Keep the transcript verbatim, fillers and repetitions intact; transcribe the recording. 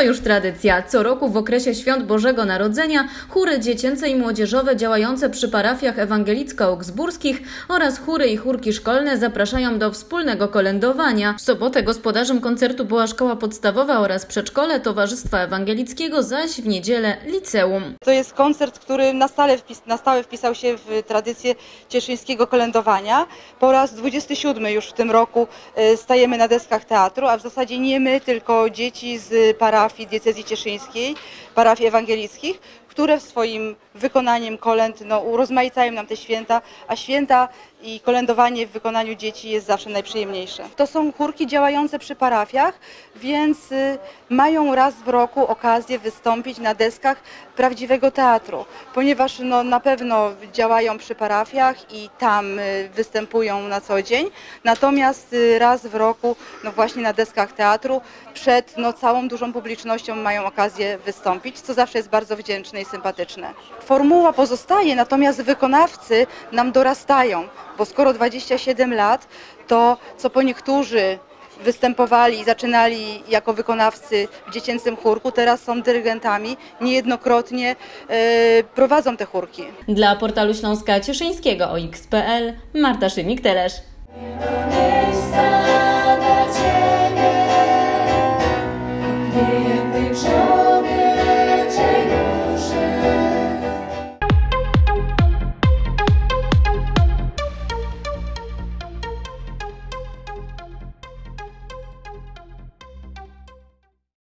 To już tradycja. Co roku w okresie świąt Bożego Narodzenia chóry dziecięce i młodzieżowe działające przy parafiach ewangelicko-augsburskich oraz chóry i chórki szkolne zapraszają do wspólnego kolędowania. W sobotę gospodarzem koncertu była szkoła podstawowa oraz przedszkole Towarzystwa Ewangelickiego, zaś w niedzielę liceum. To jest koncert, który na stałe, wpis, na stałe wpisał się w tradycję cieszyńskiego kolędowania. Po raz dwudziesty siódmy już w tym roku stajemy na deskach teatru, a w zasadzie nie my, tylko dzieci z parafii diecezji cieszyńskiej, parafii ewangelickich, które w swoim wykonaniem kolęd no, urozmaicają nam te święta, a święta i kolędowanie w wykonaniu dzieci jest zawsze najprzyjemniejsze. To są chórki działające przy parafiach, więc y, mają raz w roku okazję wystąpić na deskach prawdziwego teatru, ponieważ no, na pewno działają przy parafiach i tam y, występują na co dzień, natomiast y, raz w roku no, właśnie na deskach teatru przed no, całą dużą publicznością mają okazję wystąpić, co zawsze jest bardzo wdzięczne i sympatyczne. Formuła pozostaje, natomiast wykonawcy nam dorastają, bo skoro dwadzieścia siedem lat, to co po niektórzy występowali i zaczynali jako wykonawcy w dziecięcym chórku, teraz są dyrygentami, niejednokrotnie e, prowadzą te chórki. Dla portalu Śląska Cieszyńskiego o X kropka p l Marta Szymik-Telesz.